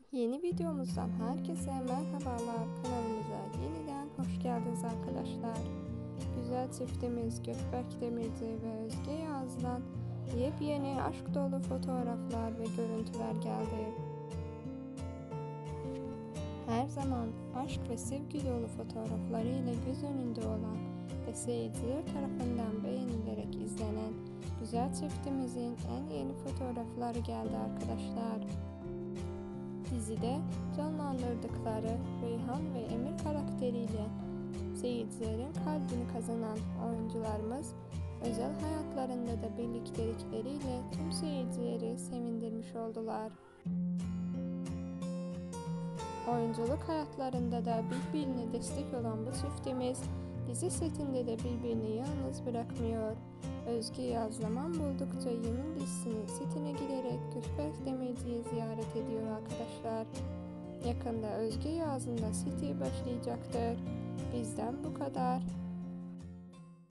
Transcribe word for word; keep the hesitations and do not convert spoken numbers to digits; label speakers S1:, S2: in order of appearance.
S1: Yeni videomuzdan herkese merhabalar. Kanalımıza yeniden hoş geldiniz arkadaşlar. Güzel çiftimiz Gökberk Demirci ve Özge Yaz'dan yepyeni aşk dolu fotoğraflar ve görüntüler geldi. Her zaman aşk ve sevgi dolu fotoğraflarıyla göz önünde olan ve seyirciler tarafından beğenilerek izlenen güzel çiftimizin en yeni fotoğrafları geldi arkadaşlar. Dizide canlandırdıkları Reyhan ve Emir karakteriyle seyircilerin kalbini kazanan oyuncularımız özel hayatlarında da birliktelikleriyle tüm seyircileri sevindirmiş oldular. Oyunculuk hayatlarında da birbirine destek olan bu çiftimiz dizi setinde de birbirini yalnız bırakmıyor. Özge Yaz zaman buldukça Yemin dizisinin setine giderek Gökberk Demirci'yi ziyaret ediyor arkadaşlar. Yakında Özge Yaz'ın da seti başlayacaktır. Bizden bu kadar.